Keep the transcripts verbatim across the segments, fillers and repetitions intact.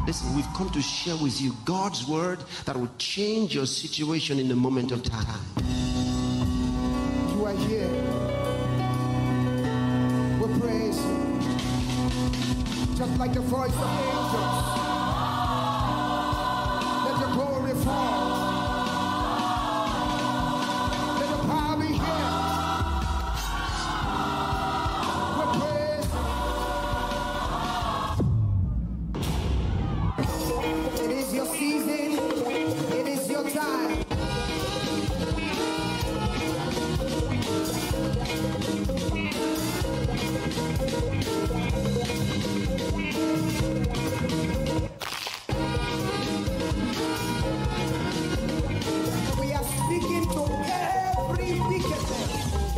Listen, we've come to share with you God's word that will change your situation in a moment of time. You are here. We praise you. Just like the voice of angels. Let the glory fall. Let the power be here. We praise you. It is your season. It is your time. We are speaking to every wickedness.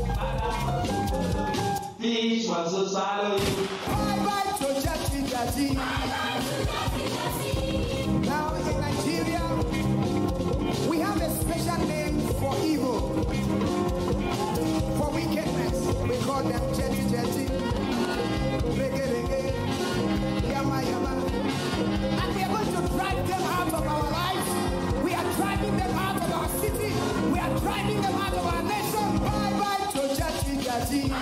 This was a silent. Bye bye to Jati Jati. Now in Nigeria, we have a special name for evil, for wickedness. We call them Jati Jati. Rege Rege. Yama Yama. And we are going to drive them out of our lives. We are driving them out of our city. We are driving them out of our nation. Bye bye to Jati Jati.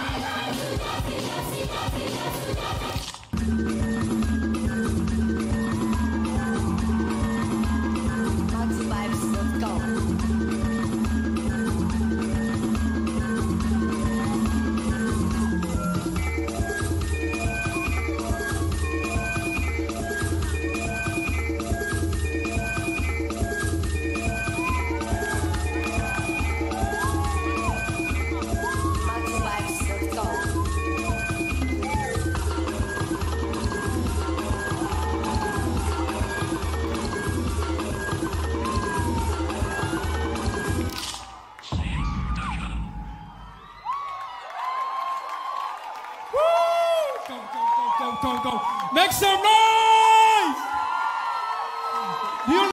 vibez dot com. Go, go, go, go, go, go. Make some noise!